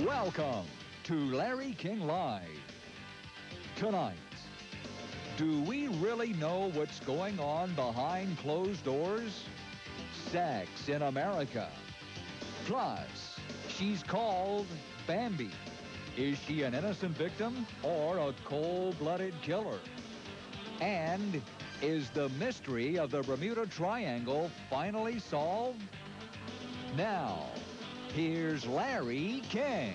Welcome to Larry King Live. Tonight, do we really know what's going on behind closed doors? Sex in America. Plus, she's called Bambi. Is she an innocent victim or a cold-blooded killer? And is the mystery of the Bermuda Triangle finally solved? Now, here's Larry King.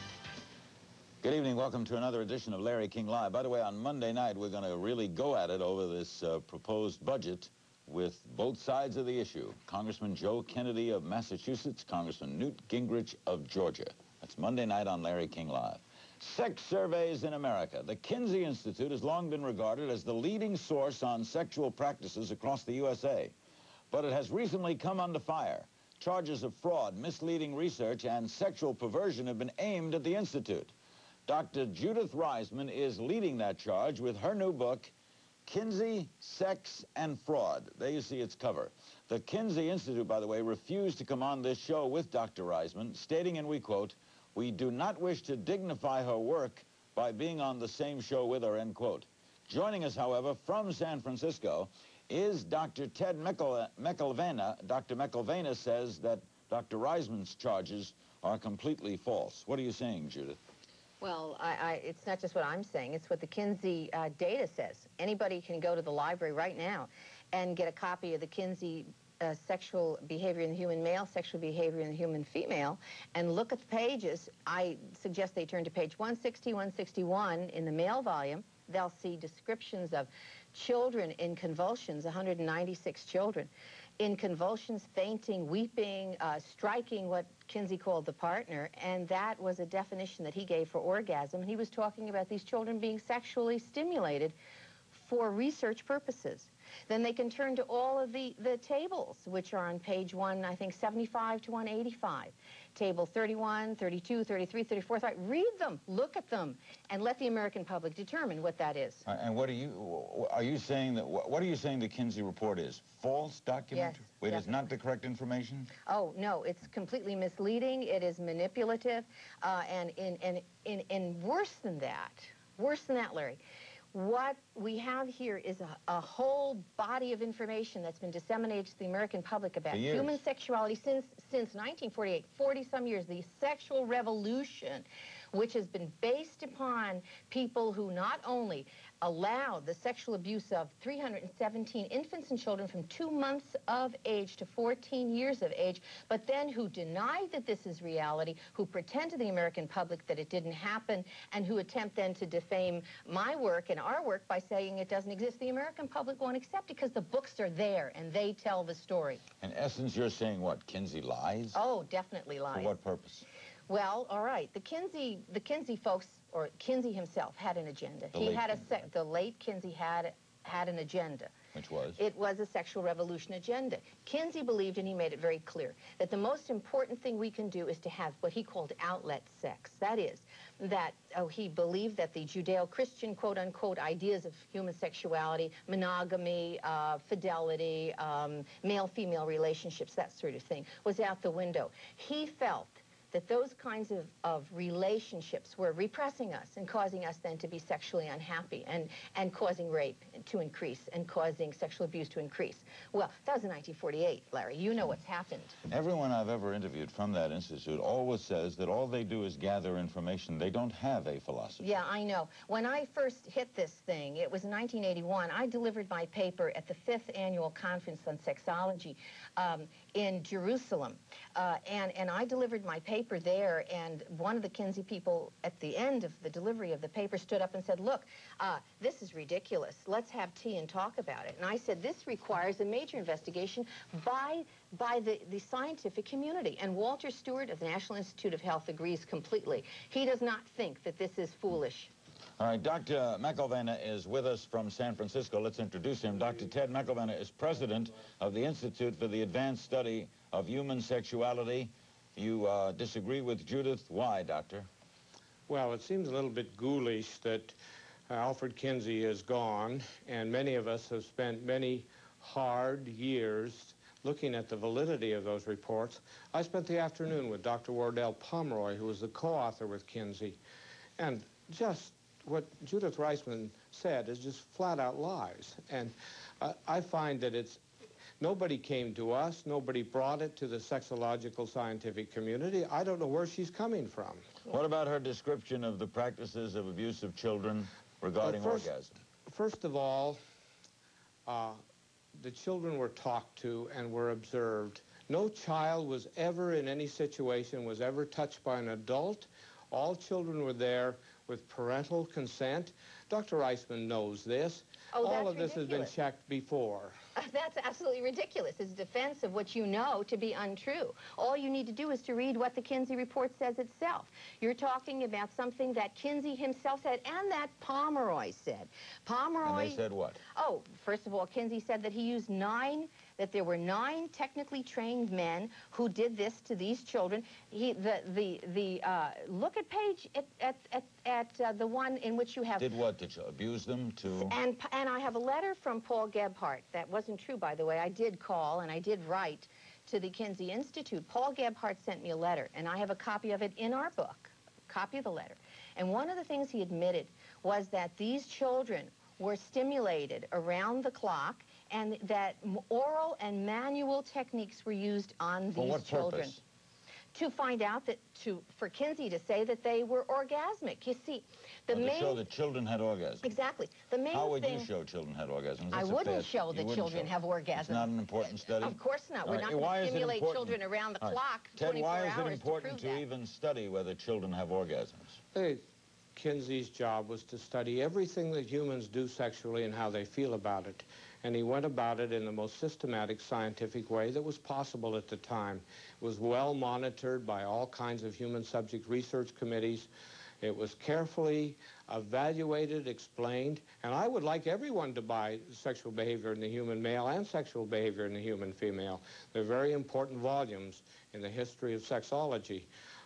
Good evening. Welcome to another edition of Larry King Live. By the way, on Monday night, we're going to really go at it over this proposed budget with both sides of the issue. Congressman Joe Kennedy of Massachusetts, Congressman Newt Gingrich of Georgia. That's Monday night on Larry King Live. Sex surveys in America. The Kinsey Institute has long been regarded as the leading source on sexual practices across the USA. But it has recently come under fire. Charges of fraud, misleading research, and sexual perversion have been aimed at the Institute. Dr. Judith Reisman is leading that charge with her new book, Kinsey, Sex, and Fraud. There you see its cover. The Kinsey Institute, by the way, refused to come on this show with Dr. Reisman, stating, and we quote, "We do not wish to dignify her work by being on the same show with her," end quote. Joining us, however, from San Francisco is Dr. Ted McElvanna. Dr. McElvanna says that Dr. Reisman's charges are completely false. What are you saying, Judith? Well, it's not just what I'm saying. It's what the Kinsey data says. Anybody can go to the library right now and get a copy of the Kinsey sexual behavior in the human male, sexual behavior in the human female, and look at the pages. I suggest they turn to page 160, 161 in the male volume. They'll see descriptions of children in convulsions, 196 children, in convulsions, fainting, weeping, striking what Kinsey called the partner, and that was a definition that he gave for orgasm. And he was talking about these children being sexually stimulated for research purposes. Then they can turn to all of the tables, which are on page 75 to 185. Table 31, 32, 33, 34. Read them, look at them, and let the American public determine what that is. And what are you saying the Kinsey report is? False document? Yes. It is not the correct information? Oh, no, it's completely misleading. It is manipulative. And worse than that, Larry, what we have here is a whole body of information that's been disseminated to the American public about human sexuality since 1948, 40-some years, the sexual revolution, which has been based upon people who not only allowed the sexual abuse of 317 infants and children from 2 months of age to 14 years of age, but then who denied that this is reality, who pretend to the American public that it didn't happen, and who attempt then to defame my work and our work by saying it doesn't exist. The American public won't accept it because the books are there and they tell the story. In essence, you're saying what? Kinsey lies? Oh, definitely lies. For what purpose? Well, all right. The Kinsey folks, or Kinsey himself, had an agenda. The late Kinsey had an agenda. Which was? It was a sexual revolution agenda. Kinsey believed, and he made it very clear, that the most important thing we can do is to have what he called outlet sex. That is, that he believed that the Judeo-Christian, quote-unquote, ideas of human sexuality, monogamy, fidelity, male-female relationships, that sort of thing, was out the window. He felt that those kinds of relationships were repressing us and causing us then to be sexually unhappy and causing rape to increase and causing sexual abuse to increase. Well, that was in 1948, Larry. You know what's happened. Everyone I've ever interviewed from that institute always says that all they do is gather information. They don't have a philosophy. Yeah, I know. When I first hit this thing, it was in 1981, I delivered my paper at the 5th Annual Conference on Sexology in Jerusalem. And I delivered my paper there, and one of the Kinsey people at the end of the delivery of the paper stood up and said, "Look, this is ridiculous. Let's have tea and talk about it." And I said, "This requires a major investigation by the scientific community." And Walter Stewart of the National Institute of Health agrees completely. He does not think that this is foolish. All right, Dr. McElvanna is with us from San Francisco. Let's introduce him. Dr. Ted McElvanna is president of the Institute for the Advanced Study of Human Sexuality. You disagree with Judith. Why, Doctor? Well, it seems a little bit ghoulish that Alfred Kinsey is gone, and many of us have spent many hard years looking at the validity of those reports. I spent the afternoon with Dr. Wardell Pomeroy, who was the co-author with Kinsey, and just what Judith Reisman said is just flat-out lies. And I find that nobody came to us, nobody brought it to the sexological scientific community. I don't know where she's coming from. What about her description of the practices of abuse of children regarding orgasm? First of all, the children were talked to and were observed. No child was ever in any situation was ever touched by an adult. All children were there with parental consent. Dr. Reisman knows this. Oh, all of that's this has been ridiculous. checked before. That's absolutely ridiculous. It's defense of what you know to be untrue. All you need to do is to read what the Kinsey report says itself. You're talking about something that Kinsey himself said and that Pomeroy said. Pomeroy... And they said what? Oh, first of all, Kinsey said that he used that there were 9 technically trained men who did this to these children. Look at page, the one in which you have... Did what? Did you abuse them to... And I have a letter from Paul Gebhardt. That wasn't true, by the way. I did call and I did write to the Kinsey Institute. Paul Gebhardt sent me a letter, and I have a copy of it in our book, a copy of the letter. And one of the things he admitted was that these children were stimulated around the clock and that oral and manual techniques were used on these For what children. purpose? To find out that, for Kinsey to say that they were orgasmic. You see, the To main... show that children had orgasms. Exactly. The main How would thing... you show children had orgasms? I That's a wouldn't fair- show you that wouldn't children show. have orgasms. It's not an important study? Of course not. We're All not right. Why going to is it stimulate important? children around the All right. clock Ted, 24 why hours is it important to prove that. even study whether children have orgasms? Kinsey's job was to study everything that humans do sexually and how they feel about it. And he went about it in the most systematic scientific way that was possible at the time. It was well monitored by all kinds of human subject research committees. It was carefully evaluated, explained, and I would like everyone to buy Sexual Behavior in the Human Male and Sexual Behavior in the Human Female. They're very important volumes in the history of sexology.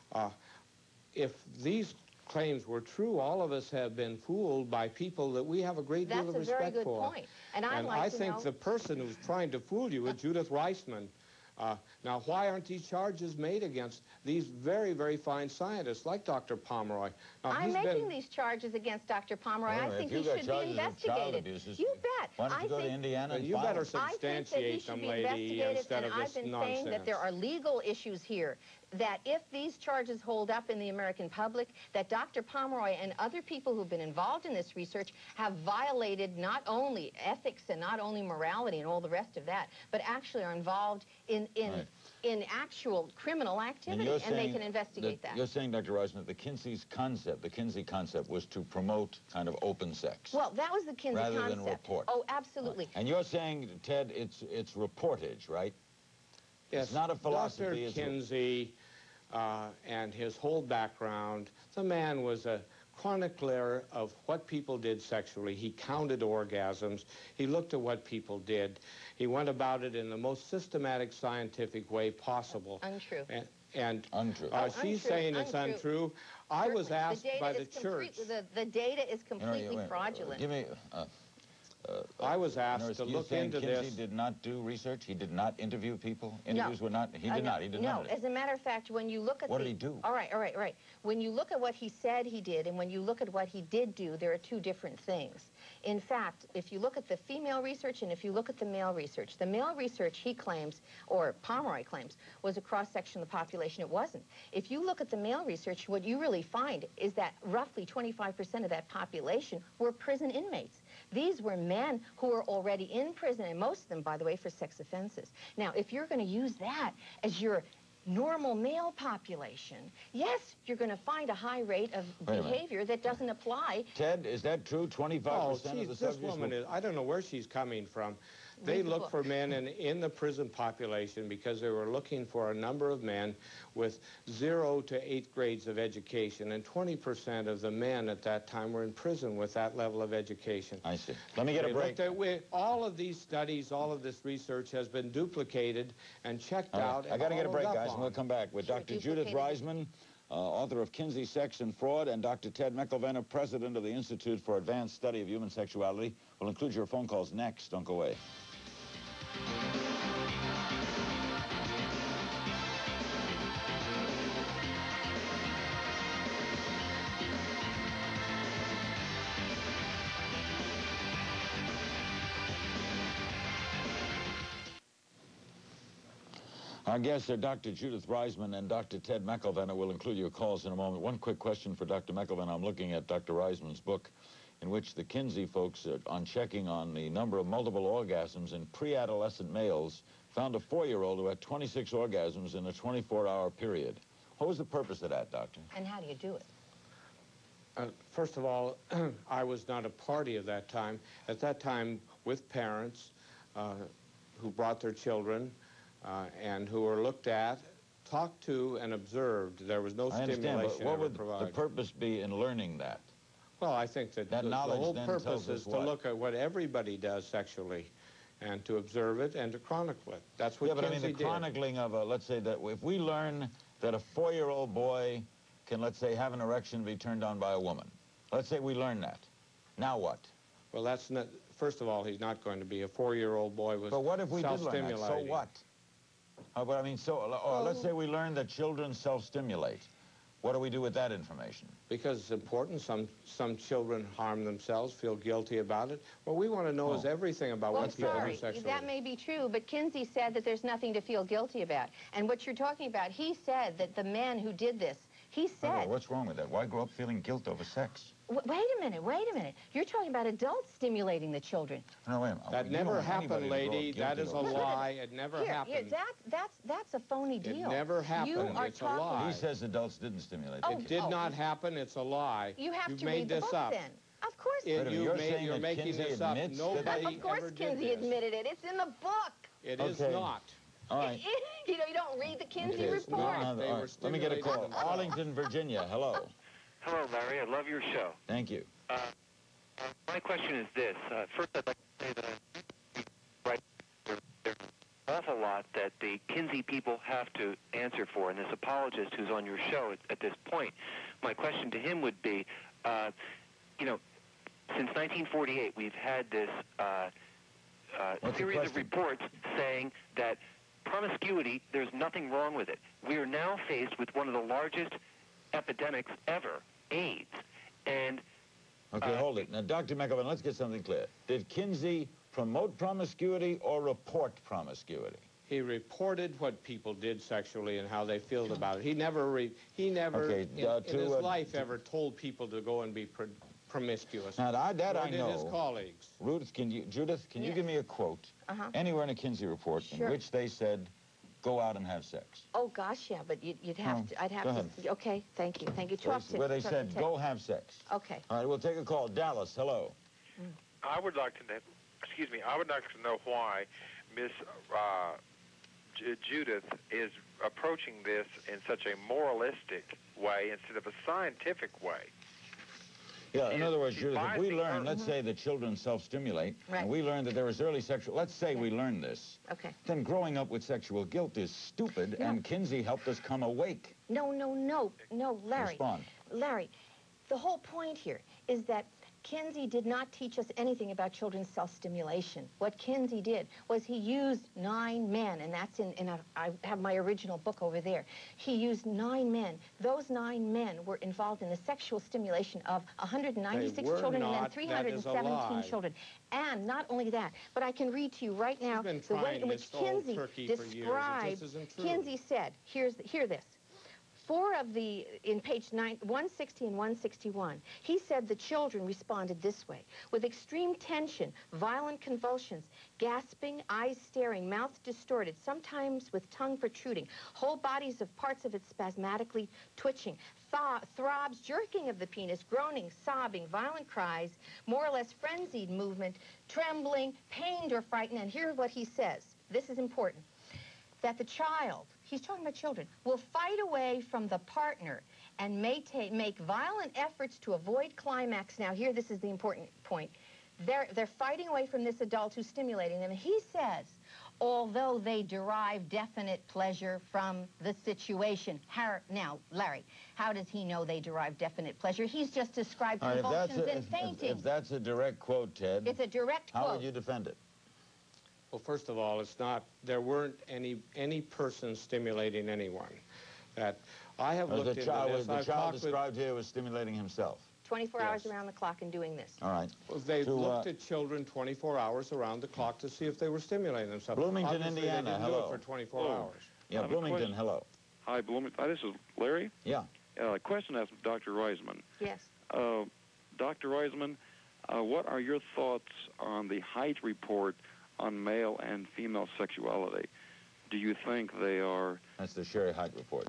If these claims were true, all of us have been fooled by people that we have a great deal of respect for. That's a very good point. And I'd like I to think know... the person who's trying to fool you is Judith Reisman. Now, why aren't these charges made against these very, very fine scientists like Dr. Pomeroy? Now, I'm making these charges against Dr. Pomeroy. I think he should be investigated. You bet. Why don't you go to Indiana and you file better it? substantiate them, lady, instead of this I've been nonsense. saying that there are legal issues here, that if these charges hold up in the American public, that Dr. Pomeroy and other people who've been involved in this research have violated not only ethics and not only morality and all the rest of that, but actually are involved in actual criminal activity, and they can investigate that. You're saying, Dr. Reisman, that the Kinsey concept was to promote kind of open sex. Well, that was the Kinsey concept. Rather than report. Oh, absolutely. And you're saying, Ted, it's reportage, right? Yes, It's not a philosophy. Dr. Kinsey and his whole background, the man was a chronicler of what people did sexually. He counted orgasms. He looked at what people did. He went about it in the most systematic, scientific way possible. Untrue. Untrue. She's saying it's untrue. I was asked by the church. The data is completely fraudulent. Give me... I was asked to look into this. Kinsey did not do research? He did not interview people? Interviews were not... He did not. He did not. No, as a matter of fact, when you look at What did he do? All right. When you look at what he said he did and when you look at what he did do, there are two different things. In fact, if you look at the female research and if you look at the male research he claims, or Pomeroy claims, was a cross-section of the population. It wasn't. If you look at the male research, what you really find is that roughly 25% of that population were prison inmates. These were men who were already in prison, and most of them, by the way, for sex offenses. Now, if you're going to use that as your normal male population, yes, you're going to find a high rate of behavior that doesn't apply. Ted, is that true? 25% of the this subjects... woman is, I don't know where she's coming from. They look for men in the prison population because they were looking for a number of men with 0 to 8 grades of education, and 20% of the men at that time were in prison with that level of education. I see. Let me get a break. All of these studies, all of this research has been duplicated and checked out. I got to get a break, guys, and we'll come back with Dr. Judith Reisman, author of Kinsey, Sex, and Fraud, and Dr. Ted McElvenna, president of the Institute for Advanced Study of Human Sexuality. We'll include your phone calls next. Don't go away. Our guests are Dr. Judith Reisman and Dr. Ted McElvenna. We'll include your calls in a moment. One quick question for Dr. McElvenna. I'm looking at Dr. Reisman's book, in which the Kinsey folks, on checking on the number of multiple orgasms in pre-adolescent males, found a 4-year-old who had 26 orgasms in a 24-hour period. What was the purpose of that, Doctor? And how do you do it? First of all, I was not a party at that time. At that time, with parents who brought their children and who were looked at, talked to, and observed. There was no stimulation. I understand, but what would provided. the purpose be in learning that? Well, I think that the whole purpose is to look at what everybody does sexually and to observe it and to chronicle it. That's what Kinsey did. Yeah, but I mean, the chronicling of let's say that if we learn that a 4-year-old boy can, let's say, have an erection and be turned on by a woman. Let's say we learn that. Now what? Well, that's not, first of all, he's not going to be a 4-year-old boy with But what if we did learn that? So what? But I mean, let's say we learn that children self-stimulate. What do we do with that information? Because it's important. Some children harm themselves, feel guilty about it. What we want to know is everything about what people do sexually. That may be true, but Kinsey said that there's nothing to feel guilty about. And what you're talking about, he said that the man who did this, he said... What's wrong with that? Why grow up feeling guilt over sex? Wait a minute. You're talking about adults stimulating the children. No, wait a minute. That never happened, lady. That is a lie. It never happened. That's a phony deal. It never happened. It's a lie. He says adults didn't stimulate. It did not happen. It's a lie. You have to read the book then. Of course. You're making this up. Of course Kinsey admitted it. It's in the book. It is not. All right. You don't read the Kinsey report. Let me get a call. Arlington, Virginia. Hello. Hello, Larry. I love your show. Thank you. My question is this. First, I'd like to say that there's an awful lot that the Kinsey people have to answer for, and this apologist who's on your show at this point, my question to him would be, since 1948, we've had this series of reports saying that promiscuity, there's nothing wrong with it. We are now faced with one of the largest epidemics ever, AIDS. And okay, hold it. Now, Dr. McElvenna, let's get something clear. Did Kinsey promote promiscuity or report promiscuity? He reported what people did sexually and how they feel about it. He never in his life ever told people to go and be promiscuous. Now, that I know. His colleagues. Judith, can you give me a quote anywhere in a Kinsey report in which they said, go out and have sex? Oh, gosh, yeah, but you'd have to, I'd have to, okay, thank you. Where they said, go have sex. Okay. All right, we'll take a call. Dallas, hello. I would like to know why Miss Judith is approaching this in such a moralistic way instead of a scientific way. Yeah, in other words, Judith, if we learn, let's say that children self-stimulate, and we learn that there is early sexual, let's say we learn this, then growing up with sexual guilt is stupid, and Kinsey helped us come awake. No, Larry. Respond. Larry, the whole point here is that Kinsey did not teach us anything about children's self-stimulation. What Kinsey did was he used 9 men, and that's I have my original book over there. He used 9 men. Those 9 men were involved in the sexual stimulation of 196 children and then 317 children. And not only that, but I can read to you right now the way in which Kinsey described. Kinsey said, hear this. 4 of in page 160 and 161, he said the children responded this way: with extreme tension, violent convulsions, gasping, eyes staring, mouth distorted, sometimes with tongue protruding, whole bodies of parts of it spasmodically twitching, throbs, jerking of the penis, groaning, sobbing, violent cries, more or less frenzied movement, trembling, pained or frightened. And here's what he says. This is important. That the child, he's talking about children, will fight away from the partner and may make violent efforts to avoid climax. Now here, this is the important point. They're fighting away from this adult who's stimulating them. And he says, although they derive definite pleasure from the situation. Now, Larry, how does he know they derive definite pleasure? He's just described convulsions and fainting. If that's a direct quote, Ted, it's a direct quote. How would you defend it? Well, first of all, it's not, there weren't any person stimulating anyone. That I have looked into this. The child described here was stimulating himself. 24 hours around the clock and doing this. All right. Well, they looked at children 24 hours around the clock to see if they were stimulating themselves. Bloomington, Obviously, Indiana, they didn't do it for 24 hours. Yeah, I have a Bloomington, question. hello. Hi, Bloomington. This is Larry. Yeah. Question asked Dr. Reisman. Yes. Dr. Reisman, what are your thoughts on the Height report on male and female sexuality? Do you think they are... That's the Sherry Height report.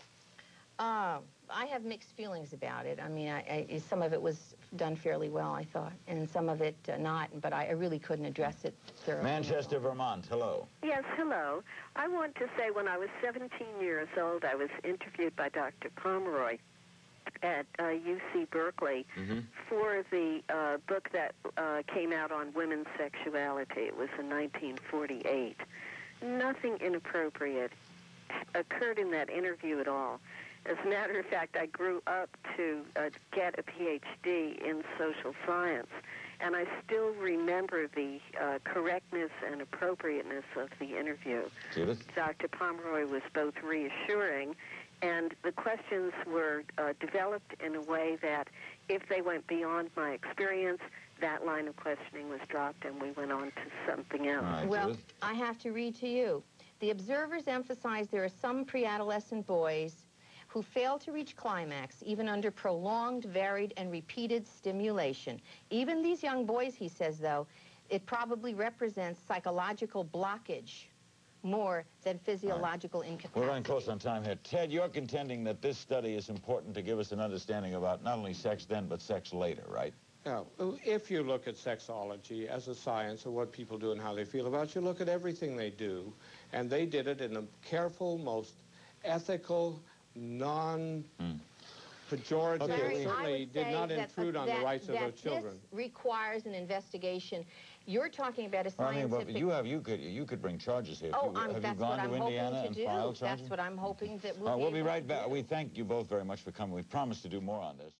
I have mixed feelings about it. I mean, some of it was done fairly well, I thought, and some of it not, but I really couldn't address it thoroughly. Manchester, Vermont, hello. Yes, hello. I want to say when I was 17 years old, I was interviewed by Dr. Pomeroy at UC Berkeley for the book that came out on women's sexuality. It was in 1948. Nothing inappropriate occurred in that interview at all. As a matter of fact, I grew up to get a PhD in social science, and I still remember the correctness and appropriateness of the interview. Judith? Dr. Pomeroy was both reassuring, and the questions were developed in a way that if they went beyond my experience, that line of questioning was dropped and we went on to something else. All right, Well, Judith? I have to read to you. The observers emphasize there are some pre-adolescent boys who fail to reach climax even under prolonged, varied, and repeated stimulation. Even these young boys, he says, though, it probably represents psychological blockage more than physiological incapacity. We're running close on time here. Ted, you're contending that this study is important to give us an understanding about not only sex then, but sex later, right? Now, if you look at sexology as a science of what people do and how they feel about it, you look at everything they do, and they did it in a careful, most ethical, non-pejorative, Larry, I certainly would did say not that- intrude on the rights of that those children. This requires an investigation. You're talking about a Well, I mean, scientific... but you could bring charges here. Oh, Have you that's gone what I'm to Indiana hoping and to do. filed charges? That's what I'm hoping that We'll be able right to back. do. We thank you both very much for coming. We promised to do more on this.